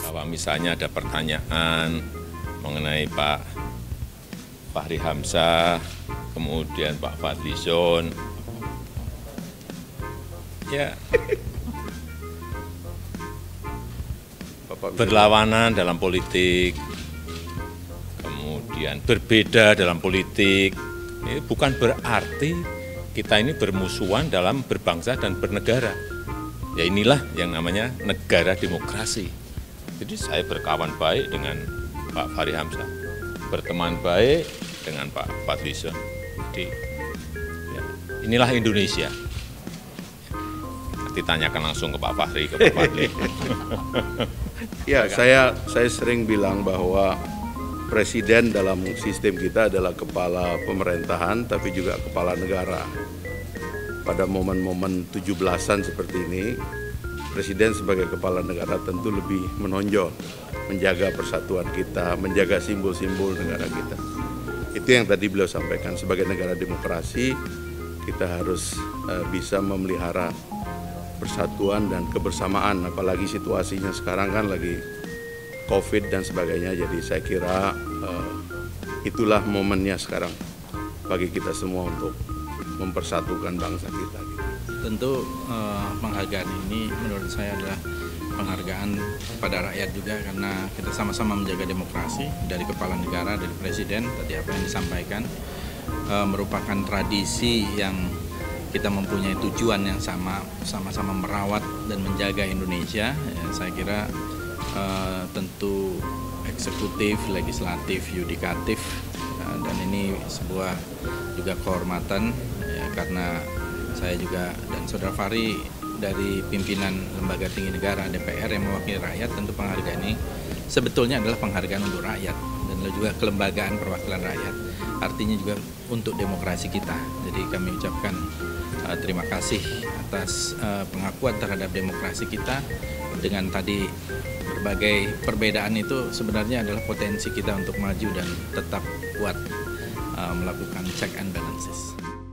bahwa misalnya ada pertanyaan mengenai Pak Fahri Hamzah, kemudian Pak Fadlizon, ya berlawanan dalam politik, kemudian berbeda dalam politik, ini bukan berarti kita ini bermusuhan dalam berbangsa dan bernegara. Ya inilah yang namanya negara demokrasi. Jadi saya berkawan baik dengan Pak Fahri Hamzah, berteman baik dengan Pak Fadlizon. Jadi ya, inilah Indonesia. Nanti tanyakan langsung ke Pak Fahri, ke Pak Fadli. Ya, saya sering bilang bahwa presiden dalam sistem kita adalah kepala pemerintahan, tapi juga kepala negara. Pada momen-momen 17-an seperti ini, presiden sebagai kepala negara tentu lebih menonjol, menjaga persatuan kita, menjaga simbol-simbol negara kita. Itu yang tadi beliau sampaikan, sebagai negara demokrasi, kita harus bisa memelihara persatuan dan kebersamaan, apalagi situasinya sekarang kan lagi COVID dan sebagainya. Jadi saya kira itulah momennya sekarang bagi kita semua untuk mempersatukan bangsa kita. Tentu penghargaan ini menurut saya adalah penghargaan kepada rakyat juga, karena kita sama-sama menjaga demokrasi, dari kepala negara, dari presiden, tadi apa yang disampaikan, merupakan tradisi yang kita mempunyai tujuan yang sama-sama merawat dan menjaga Indonesia. Ya, saya kira tentu eksekutif, legislatif, yudikatif, dan ini sebuah juga kehormatan ya, karena saya juga dan Saudara Fahri dari pimpinan Lembaga Tinggi Negara DPR yang mewakili rakyat, tentu penghargaan ini sebetulnya adalah penghargaan untuk rakyat dan juga kelembagaan perwakilan rakyat. Artinya juga untuk demokrasi kita. Jadi kami ucapkan terima kasih atas pengakuan terhadap demokrasi kita. Dengan tadi berbagai perbedaan itu sebenarnya adalah potensi kita untuk maju dan tetap kuat melakukan check and balances.